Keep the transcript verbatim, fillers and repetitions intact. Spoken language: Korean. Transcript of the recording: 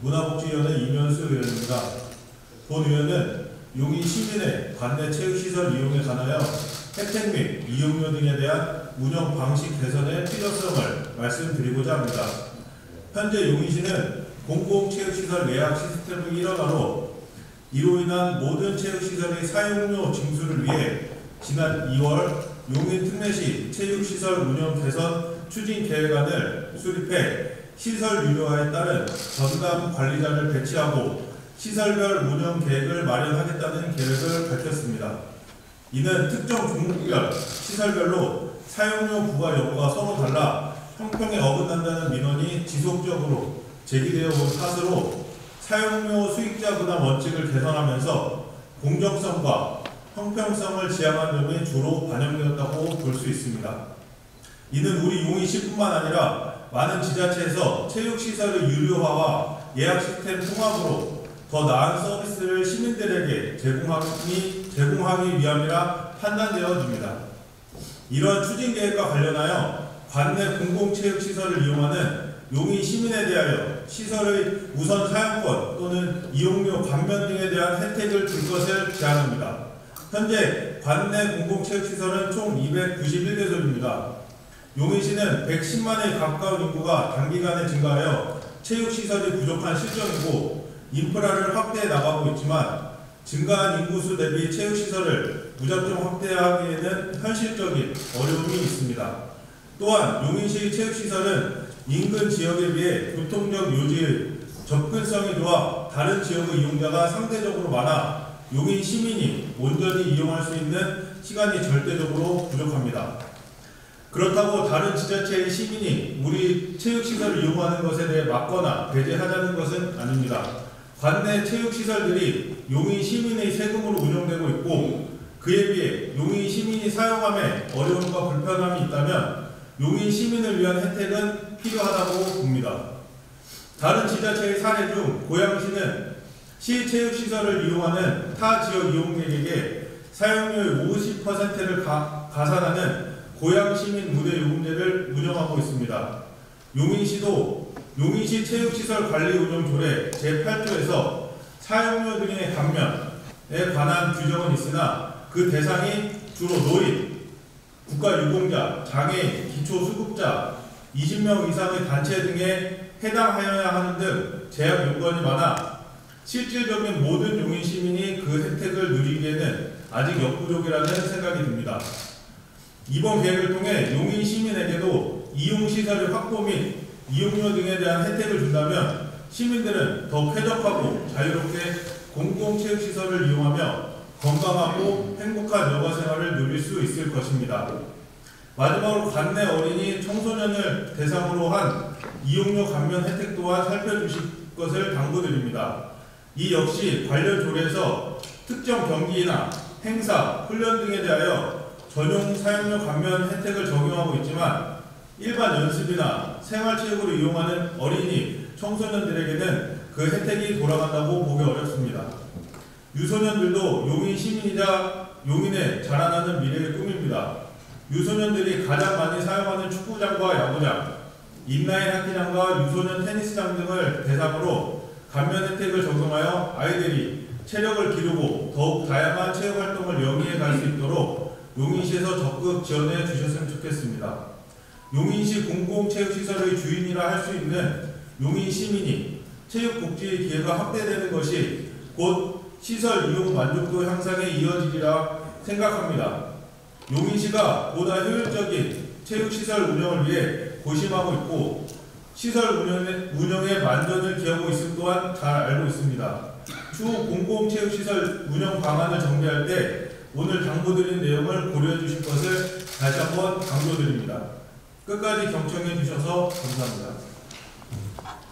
문화복지위원회 이면수 의원입니다. 본 의원은 용인 시민의 관내 체육시설 이용에 관하여 혜택 및 이용료 등에 대한 운영 방식 개선의 필요성을 말씀드리고자 합니다. 현재 용인시는 공공체육시설 예약 시스템의 일원화로 이로 인한 모든 체육시설의 사용료 징수를 위해 지난 이월 용인 특례시 체육시설 운영 개선 추진 계획안을 수립해 시설 유료화에 따른 전담 관리자를 배치하고 시설별 운영 계획을 마련하겠다는 계획을 밝혔습니다. 이는 특정 종목별 시설별로 사용료 부과 여부가 서로 달라 형평에 어긋난다는 민원이 지속적으로 제기되어 온 탓으로 사용료 수익자 부담 원칙을 개선하면서 공정성과 형평성을 지향한 점이 주로 반영되었다고 볼 수 있습니다. 이는 우리 용인시뿐만 아니라 많은 지자체에서 체육시설의 유료화와 예약 시스템 통합으로 더 나은 서비스를 시민들에게 제공하기, 제공하기 위함이라 판단되어집니다. 이러한 추진 계획과 관련하여 관내 공공체육시설을 이용하는 용인 시민에 대하여 시설의 우선 사용권 또는 이용료 감면 등에 대한 혜택을 줄 것을 제안합니다. 현재 관내 공공체육시설은 총 이백구십일 개소입니다. 용인시는 백십만에 가까운 인구가 단기간에 증가하여 체육시설이 부족한 실정이고 인프라를 확대해 나가고 있지만 증가한 인구수 대비 체육시설을 무작정 확대하기에는 현실적인 어려움이 있습니다. 또한 용인시 체육시설은 인근 지역에 비해 교통적 요지의 접근성이 좋아 다른 지역의 이용자가 상대적으로 많아 용인 시민이 온전히 이용할 수 있는 시간이 절대적으로 부족합니다. 그렇다고 다른 지자체의 시민이 우리 체육시설을 이용하는 것에 대해 막거나 배제하자는 것은 아닙니다. 관내 체육시설들이 용인 시민의 세금으로 운영되고 있고 그에 비해 용인 시민이 사용함에 어려움과 불편함이 있다면 용인 시민을 위한 혜택은 필요하다고 봅니다. 다른 지자체의 사례 중 고양시는 시 체육시설을 이용하는 타 지역 이용객에게 사용료의 오십 퍼센트를 가, 가산하는 고양시민 무대 요금제를 운영하고 있습니다. 용인시도 용인시 체육시설 관리 운영 조례 제팔 조에서 사용료 등의 감면에 관한 규정은 있으나 그 대상이 주로 노인, 국가유공자, 장애인, 기초수급자, 이십 명 이상의 단체 등에 해당하여야 하는 등 제약 요건이 많아 실질적인 모든 용인 시민이 그 혜택을 누리기에는 아직 역부족이라는 생각이 듭니다. 이번 계획을 통해 용인 시민에게도 이용시설의 확보 및 이용료 등에 대한 혜택을 준다면 시민들은 더 쾌적하고 자유롭게 공공체육시설을 이용하며 건강하고 행복한 여가 생활을 누릴 수 있을 것입니다. 마지막으로 관내 어린이 청소년을 대상으로 한 이용료 감면 혜택 또한 살펴주실 것을 당부드립니다. 이 역시 관련 조례에서 특정 경기나 행사, 훈련 등에 대하여 전용 사용료 감면 혜택을 적용하고 있지만 일반 연습이나 생활체육으로 이용하는 어린이, 청소년들에게는 그 혜택이 돌아간다고 보기 어렵습니다. 유소년들도 용인 시민이자 용인에 자라나는 미래의 꿈입니다. 유소년들이 가장 많이 사용하는 축구장과 야구장, 인라인 하키장과 유소년 테니스장 등을 대상으로 감면 혜택을 적용하여 아이들이 체력을 기르고 더욱 다양한 체육활동을 영위해 갈 수 있도록 용인시에서 적극 지원해 주셨으면 좋겠습니다. 용인시 공공체육시설의 주인이라 할 수 있는 용인 시민이 체육복지의 기회가 확대되는 것이 곧 시설 이용 만족도 향상에 이어지리라 생각합니다. 용인시가 보다 효율적인 체육시설 운영을 위해 고심하고 있고 시설 운영에, 운영에 만전을 기하고 있음 또한 잘 알고 있습니다. 추후 공공체육시설 운영 방안을 정비할 때 오늘 당부드린 내용을 고려해 주실 것을 다시 한번 강조드립니다. 끝까지 경청해 주셔서 감사합니다.